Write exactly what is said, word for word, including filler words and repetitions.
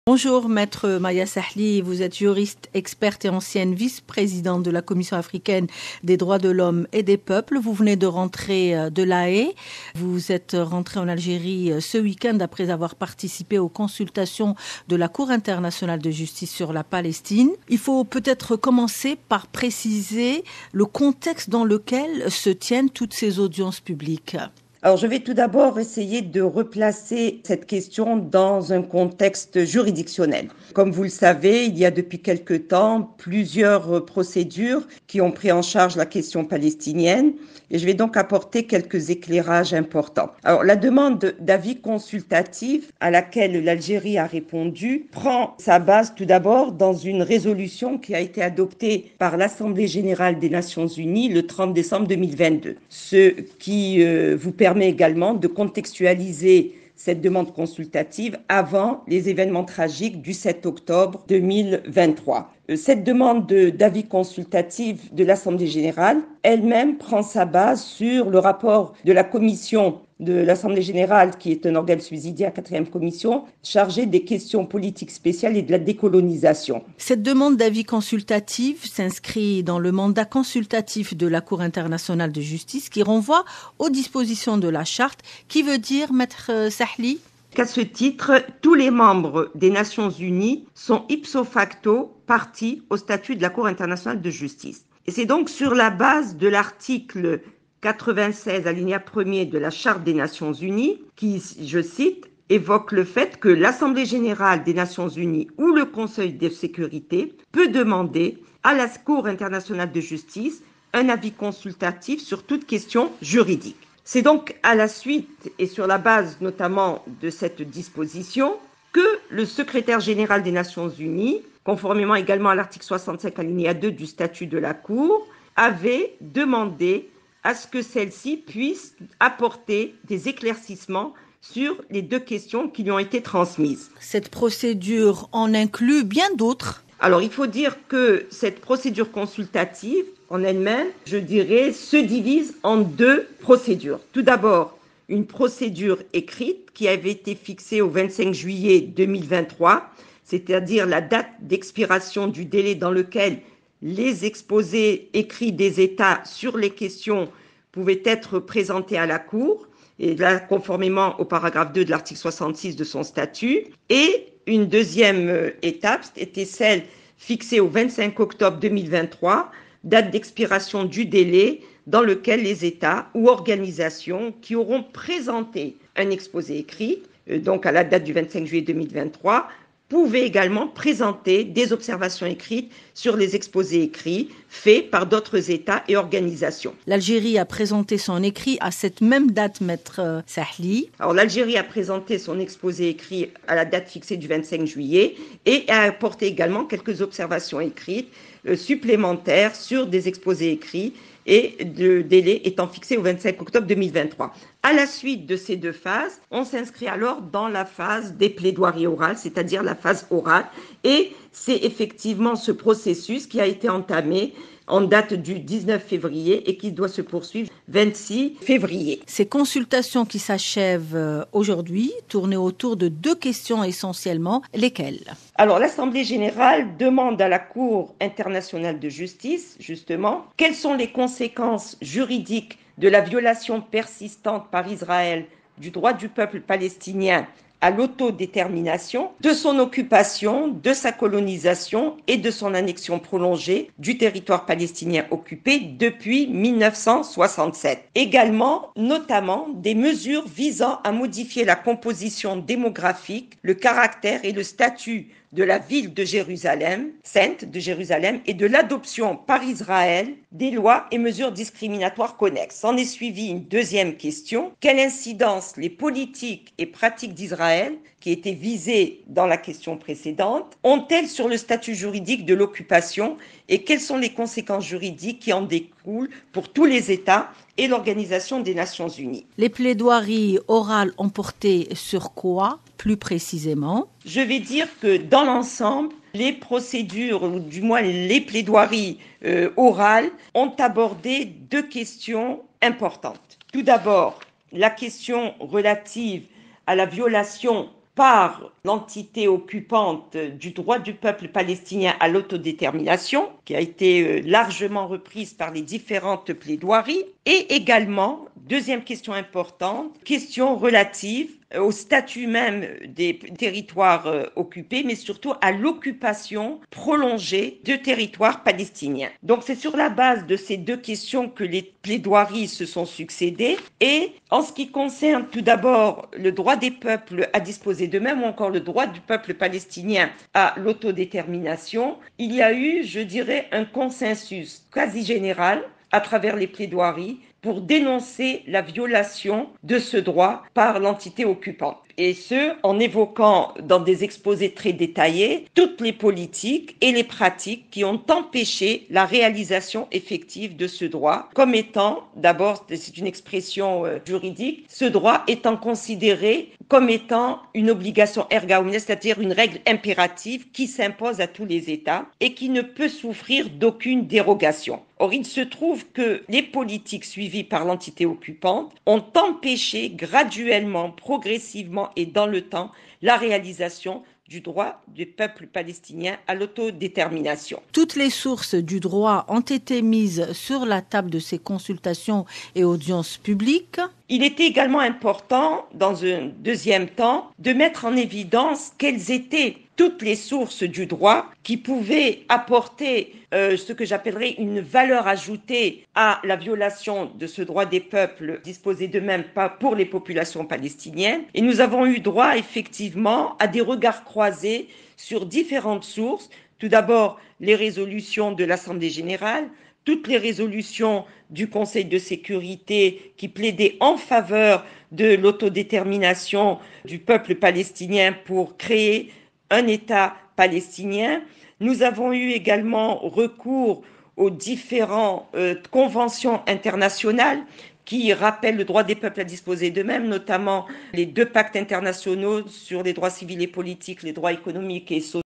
Bonjour Maître Maya Sahli, vous êtes juriste, experte et ancienne vice-présidente de la Commission africaine des droits de l'homme et des peuples. Vous venez de rentrer de La Haye. Vous êtes rentré en Algérie ce week-end après avoir participé aux consultations de la Cour internationale de justice sur la Palestine. Il faut peut-être commencer par préciser le contexte dans lequel se tiennent toutes ces audiences publiques. Alors, je vais tout d'abord essayer de replacer cette question dans un contexte juridictionnel. Comme vous le savez, il y a depuis quelque temps plusieurs procédures qui ont pris en charge la question palestinienne et je vais donc apporter quelques éclairages importants. Alors, la demande d'avis consultatif à laquelle l'Algérie a répondu prend sa base tout d'abord dans une résolution qui a été adoptée par l'Assemblée générale des Nations unies le trente décembre deux mille vingt-deux, ce qui euh, vous permet permet également de contextualiser cette demande consultative avant les événements tragiques du sept octobre deux mille vingt-trois. Cette demande d'avis consultatif de l'Assemblée générale elle-même prend sa base sur le rapport de la commission de l'Assemblée générale, qui est un organe subsidiaire, quatrième commission, chargée des questions politiques spéciales et de la décolonisation. Cette demande d'avis consultatif s'inscrit dans le mandat consultatif de la Cour internationale de justice qui renvoie aux dispositions de la charte, qui veut dire, Maître Sahli ? Qu'à ce titre, tous les membres des Nations unies sont ipso facto partis au statut de la Cour internationale de justice. Et c'est donc sur la base de l'article quatre-vingt-seize, alinéa premier de la Charte des Nations unies, qui, je cite, évoque le fait que l'Assemblée générale des Nations unies ou le Conseil de sécurité peut demander à la Cour internationale de justice un avis consultatif sur toute question juridique. C'est donc à la suite et sur la base notamment de cette disposition que le secrétaire général des Nations unies, conformément également à l'article soixante-cinq alinéa deux du statut de la Cour, avait demandé à ce que celle-ci puisse apporter des éclaircissements sur les deux questions qui lui ont été transmises. Cette procédure en inclut bien d'autres. Alors, il faut dire que cette procédure consultative, en elle-même, je dirais, se divise en deux procédures. Tout d'abord, une procédure écrite qui avait été fixée au vingt-cinq juillet deux mille vingt-trois, c'est-à-dire la date d'expiration du délai dans lequel les exposés écrits des États sur les questions pouvaient être présentés à la Cour, et là, conformément au paragraphe deux de l'article soixante-six de son statut. Et une deuxième étape était celle fixée au vingt-cinq octobre deux mille vingt-trois, date d'expiration du délai dans lequel les États ou organisations qui auront présenté un exposé écrit, donc à la date du vingt-cinq juillet deux mille vingt-trois, pouvaient également présenter des observations écrites sur les exposés écrits faits par d'autres États et organisations. L'Algérie a présenté son écrit à cette même date, Maître Sahli. Alors l'Algérie a présenté son exposé écrit à la date fixée du vingt-cinq juillet et a apporté également quelques observations écrites euh, supplémentaires sur des exposés écrits et le délai étant fixé au vingt-cinq octobre deux mille vingt-trois. À la suite de ces deux phases, on s'inscrit alors dans la phase des plaidoiries orales, c'est-à-dire la phase orale, et c'est effectivement ce processus qui a été entamé en date du dix-neuf février et qui doit se poursuivre vingt-six février. Ces consultations qui s'achèvent aujourd'hui tournaient autour de deux questions essentiellement, lesquelles ? Alors, l'Assemblée générale demande à la Cour internationale de justice, justement, quelles sont les conséquences juridiques de la violation persistante par Israël du droit du peuple palestinien à l'autodétermination, de son occupation, de sa colonisation et de son annexion prolongée du territoire palestinien occupé depuis mille neuf cent soixante-sept. Également, notamment, des mesures visant à modifier la composition démographique, le caractère et le statut de la ville de Jérusalem, sainte de Jérusalem, et de l'adoption par Israël des lois et mesures discriminatoires connexes. S'en est suivi une deuxième question. Quelle incidence les politiques et pratiques d'Israël, qui étaient visées dans la question précédente, ont-elles sur le statut juridique de l'occupation et quelles sont les conséquences juridiques qui en découlent pour tous les États et l'Organisation des Nations Unies? Les plaidoiries orales ont porté sur quoi, plus précisément? Je vais dire que dans l'ensemble, les procédures, ou du moins les plaidoiries euh, orales, ont abordé deux questions importantes. Tout d'abord, la question relative à la violation par l'entité occupante du droit du peuple palestinien à l'autodétermination, qui a été largement reprise par les différentes plaidoiries, et également, deuxième question importante, question relative au statut même des territoires occupés, mais surtout à l'occupation prolongée de territoires palestiniens. Donc c'est sur la base de ces deux questions que les plaidoiries se sont succédées. Et en ce qui concerne tout d'abord le droit des peuples à disposer d'eux-mêmes ou encore le droit du peuple palestinien à l'autodétermination, il y a eu, je dirais, un consensus quasi général à travers les plaidoiries pour dénoncer la violation de ce droit par l'entité occupante. Et ce, en évoquant dans des exposés très détaillés toutes les politiques et les pratiques qui ont empêché la réalisation effective de ce droit, comme étant, d'abord, c'est une expression euh, juridique, ce droit étant considéré comme étant une obligation erga omnes, c'est-à-dire une règle impérative qui s'impose à tous les États et qui ne peut souffrir d'aucune dérogation. Or, il se trouve que les politiques suivies par l'entité occupante ont empêché graduellement, progressivement et dans le temps la réalisation du droit du peuple palestinien à l'autodétermination. Toutes les sources du droit ont été mises sur la table de ces consultations et audiences publiques. Il était également important, dans un deuxième temps, de mettre en évidence quelles étaient toutes les sources du droit qui pouvaient apporter euh, ce que j'appellerais une valeur ajoutée à la violation de ce droit des peuples disposés d'eux-mêmes pas pour les populations palestiniennes. Et nous avons eu droit effectivement à des regards croisés sur différentes sources. Tout d'abord, les résolutions de l'Assemblée générale, toutes les résolutions du Conseil de sécurité qui plaidaient en faveur de l'autodétermination du peuple palestinien pour créer un État palestinien. Nous avons eu également recours aux différentes euh, conventions internationales qui rappellent le droit des peuples à disposer d'eux-mêmes, notamment les deux pactes internationaux sur les droits civils et politiques, les droits économiques et sociaux,